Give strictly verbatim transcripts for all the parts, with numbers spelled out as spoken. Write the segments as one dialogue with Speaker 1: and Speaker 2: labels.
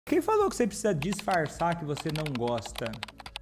Speaker 1: Quem falou que você precisa disfarçar que você não gosta?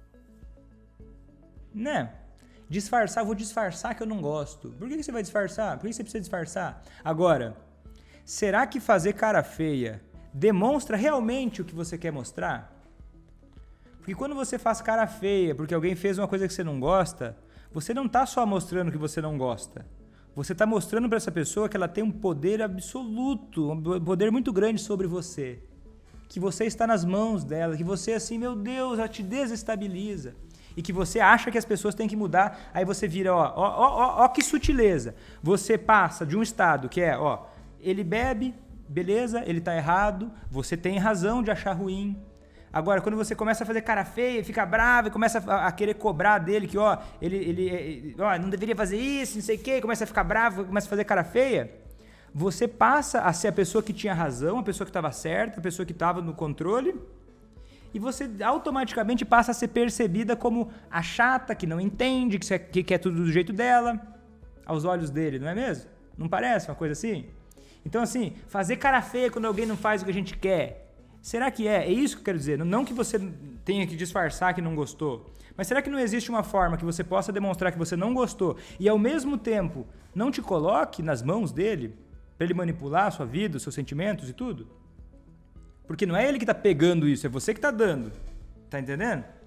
Speaker 1: Né? Disfarçar, vou disfarçar que eu não gosto. Por que você vai disfarçar? Por que você precisa disfarçar? Agora, será que fazer cara feia demonstra realmente o que você quer mostrar? Porque quando você faz cara feia porque alguém fez uma coisa que você não gosta, você não está só mostrando que você não gosta. Você está mostrando para essa pessoa que ela tem um poder absoluto, um poder muito grande sobre você. Que você está nas mãos dela, que você assim, meu Deus, ela te desestabiliza. E que você acha que as pessoas têm que mudar, aí você vira, ó, ó, ó, ó, ó que sutileza. Você passa de um estado que é, ó, ele bebe, beleza, ele tá errado, você tem razão de achar ruim. Agora, quando você começa a fazer cara feia, fica bravo e começa a, a querer cobrar dele que, ó, ele, ele, ó, não deveria fazer isso, não sei o quê, começa a ficar bravo, começa a fazer cara feia, você passa a ser a pessoa que tinha razão, a pessoa que estava certa, a pessoa que estava no controle, e você automaticamente passa a ser percebida como a chata, que não entende, que, que quer tudo do jeito dela, aos olhos dele, não é mesmo? Não parece uma coisa assim? Então, assim, fazer cara feia quando alguém não faz o que a gente quer, será que é? É isso que eu quero dizer. Não que você tenha que disfarçar que não gostou, mas será que não existe uma forma que você possa demonstrar que você não gostou e, ao mesmo tempo, não te coloque nas mãos dele para ele manipular a sua vida, os seus sentimentos e tudo? Porque não é ele que está pegando isso, é você que está dando. Tá entendendo?